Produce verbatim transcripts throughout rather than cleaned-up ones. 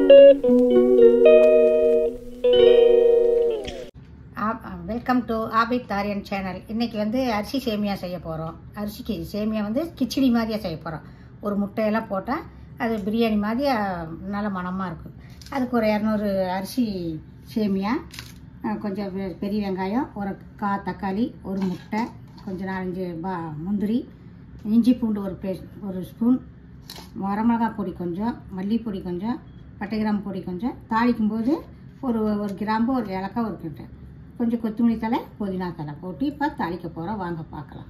Welcome to Abid Tarian channel. இன்றைக்கி வந்து அரிசி சேமியா செய்ய போகிறோம். அரிசிக்கு சேமியா வந்து கிச்சடி மாதிரியே செய்ய போகிறோம். ஒரு முட்டையெல்லாம் போட்டால் அது பிரியாணி மாதிரி நல்ல மணமாக இருக்கும். அதுக்கு ஒரு இரநூறு அரிசி சேமியா, கொஞ்சம் பெரிய வெங்காயம், ஒரு கா தக்காளி, ஒரு முட்டை, கொஞ்சம் நாலஞ்சு பா முந்திரி, இஞ்சி பூண்டு ஒரு பே ஒரு ஸ்பூன், வரமிளகாய் பொடி கொஞ்சம், மல்லிப்பொடி கொஞ்சம், பட்டை கிராம்பு பொடி கொஞ்சம், தாளிக்கும் போது ஒரு ஒரு கிராம்பு, ஒரு ஏலக்காய், ஒரு கிட்ட கொஞ்சம் கொத்தமல்லி தலை, புதினா தலை போட்டு இப்போ தாளிக்க போகிறோம். வாங்க பார்க்கலாம்.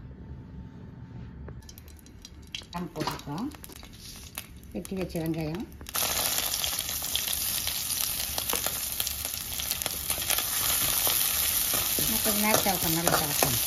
போட்டுக்கிறோம். வெட்டி வச்ச வெங்காயம், கொஞ்சம் நேரம் சவக்கம் நல்லா சவக்கணும்.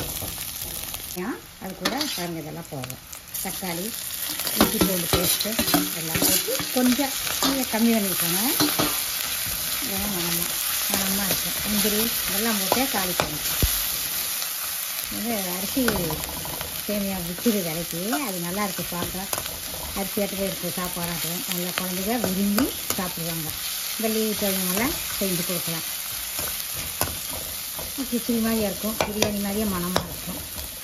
அது கூட பாருங்க இதெல்லாம் போடுறோம். தக்காளி, இஞ்சி பூண்டு பேஸ்ட்டு எல்லாம் போட்டு கொஞ்சம் நீங்கள் கம்மி பண்ணிக்கணும். இதெல்லாம் மனமாக மனமாக இருக்கும். முந்திரி இதெல்லாம் போட்டே தாளிக்கணும். இது அரிசி சேமியா விற்கிது விலைக்கு. அது நல்லா இருக்குது பார்க்க. அரிசி ஏற்று இருக்குது சாப்பாடாட்டும். நல்லா குழந்தைங்க விரும்பி சாப்பிடுவாங்க. இந்த லீவு டைமெல்லாம் செஞ்சு கொடுக்கலாம். கிச்சடி மாதிரியே இருக்கும், பிரியாணி மாதிரியே மனமாக இருக்கும்.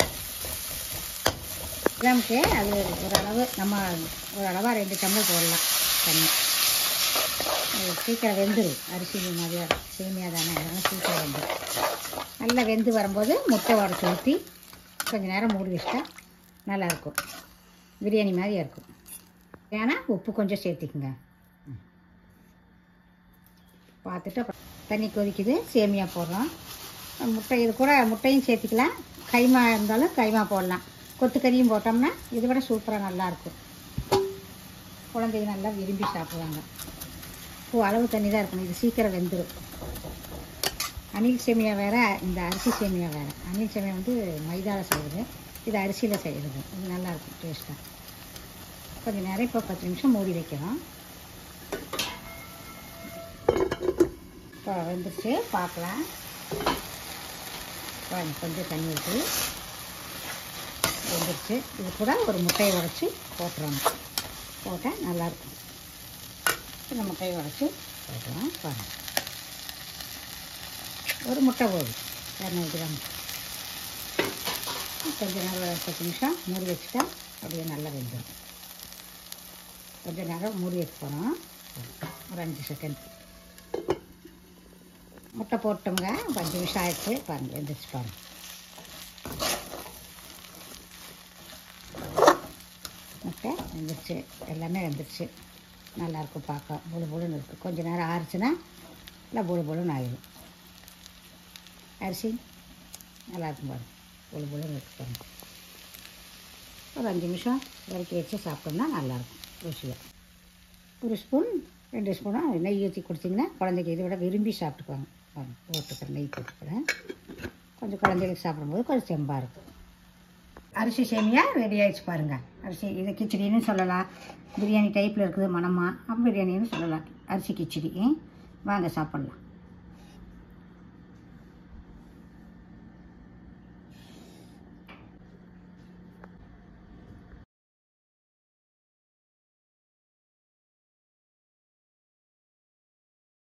கிராமுக்கு அது ஓரளவு நம்ம ஓரளவாக ரெண்டு டம்ளர் போடலாம் தண்ணி. சீக்கிரம் வெந்துடும். அரிசி மாதிரியா சேமியா தானே, அதனால் சீக்கிரம் வெந்துடும். நல்லா வெந்து வரும்போது முட்டை உடச்சி ஊற்றி கொஞ்சம் நேரம் மூடி வச்சிட்டா நல்லாயிருக்கும். பிரியாணி மாதிரியா இருக்கும். ஏன்னா உப்பு கொஞ்சம் சேர்த்திக்குங்க. பார்த்துட்டு தண்ணி கொதிக்குது, சேமியா போடுறோம். முட்டை இது கூட முட்டையும் சேர்த்திக்கலாம். கைமா இருந்தாலும் கைமா போடலாம். கொத்துக்கறியும் போட்டோம்னா இதை விட சூப்பராக நல்லாயிருக்கும். குழந்தைங்க நல்லா விரும்பி சாப்பிடுவாங்க. ஓ அளவு தண்ணி தான் இருக்கணும். இது சீக்கிரம் வெந்துடும். அணில் சேமியா வேறு, இந்த அரிசி சேமியா வேறு. அணில் சேமியா வந்து மைதாவில் செய்கிறது, இது அரிசியில் செய்கிறது. இது நல்லாயிருக்கும் டேஸ்ட்டாக. கொஞ்சம் நேரம் இப்போ பத்து நிமிஷம் மூடி வைக்கிறோம். இப்போ வெந்துருச்சு பார்க்கலாம். கொஞ்சம் தண்ணி ஊற்றி வெந்துருச்சு. இது கூட ஒரு முட்டையை உடச்சி போட்டுறோம். போட்டால் நல்லாயிருக்கும். இந்த முட்டையை உடச்சி போட்டுருவோம். பாருங்கள், ஒரு முட்டை போதும், இரநூறு கிராம். கொஞ்சம் நேரம் பத்து நிமிஷம் மூடி வச்சுட்டா அப்படியே நல்லா வெந்துடும். கொஞ்சம் நேரம் மூடி வச்சு போனோம். ஒரு அஞ்சு செகண்ட் முட்டை போட்டோங்க. அஞ்சு நிமிஷம் ஆயிடுச்சு. பாருங்கள் வெந்துருச்சு. பாருங்கள், முட்டை வெந்துருச்சு. எல்லாமே வெந்துருச்சு. நல்லாயிருக்கும் பார்க்க. புழு புழுன்னு இருக்குது. கொஞ்சம் நேரம் ஆறுச்சுன்னா இல்லை புழு புழுன்னு ஆகிடும். அரிசி நல்லாயிருக்கும் பாருங்கள். புழு புழுன்னு இருக்குது பாருங்கள். ஒரு அஞ்சு நிமிஷம் வரைக்கும் வச்சு சாப்பிட்டோம்னா நல்லாயிருக்கும் ருசியாக. ஒரு ஸ்பூன் ரெண்டு ஸ்பூனாக நெய் ஊற்றி கொடுத்திங்கன்னா குழந்தைக்கு இதை விட விரும்பி சாப்பிட்டுக்குவாங்க. பாருங்கள், போட்டுக்கிறேன், நெய் போட்டுக்கிறேன். கொஞ்சம் குழந்தைகளுக்கு சாப்பிடும்போது கொஞ்சம் செம்பாக இருக்கும். அரிசி சேமியா ரெடி ஆகிடுச்சு பாருங்கள். அரிசி இது கிச்சடின்னு சொல்லலாம். பிரியாணி டைப்பில் இருக்குது மணமாக. பிரியாணின்னு சொல்லலாம். அரிசி கிச்சடி. வாங்க சாப்பிட்லாம்.